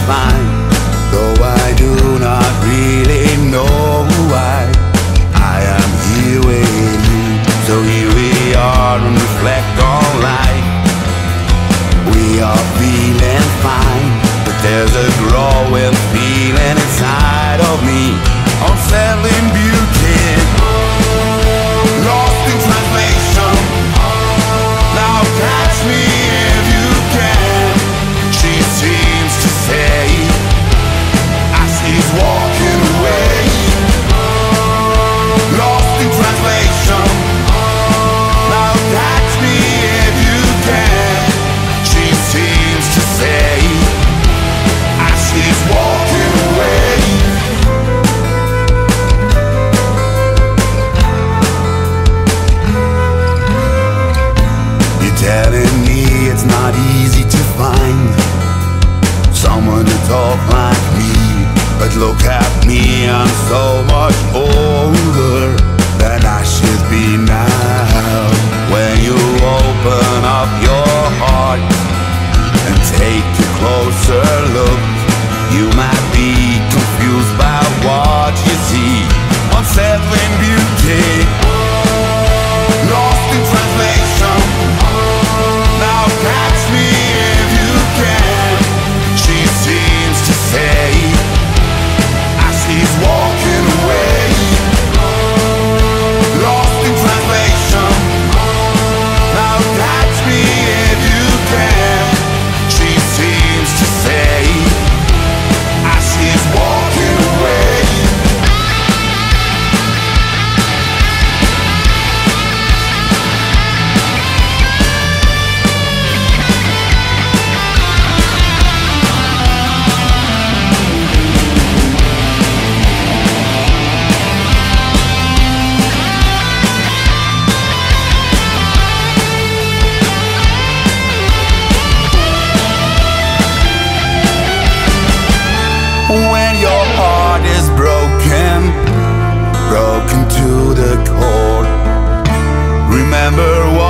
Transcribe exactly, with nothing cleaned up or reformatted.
fine, though I do not really know why. I am here with you, so here we are and reflect on life. We are feeling fine, but there's a growing feeling inside of me. Unsettling beauty, lost in translation. Now catch me if you can. She seems to say as she's walking away. Lost in translation. Now catch me if you can. She seems to say as she's walking away. You're telling me it's not easy to find someone to talk like me, but look at me, I'm so much older than I should be now. When you open up your heart and take a closer look, you might be confused by what you see. Unsettling beauty, lost in translation. Now catch me if you can. She seems to say as she's walking away. Lost in translation. Now catch me if you can. She seems to say as she's walking away. When your heart is broken, broken to the core, remember what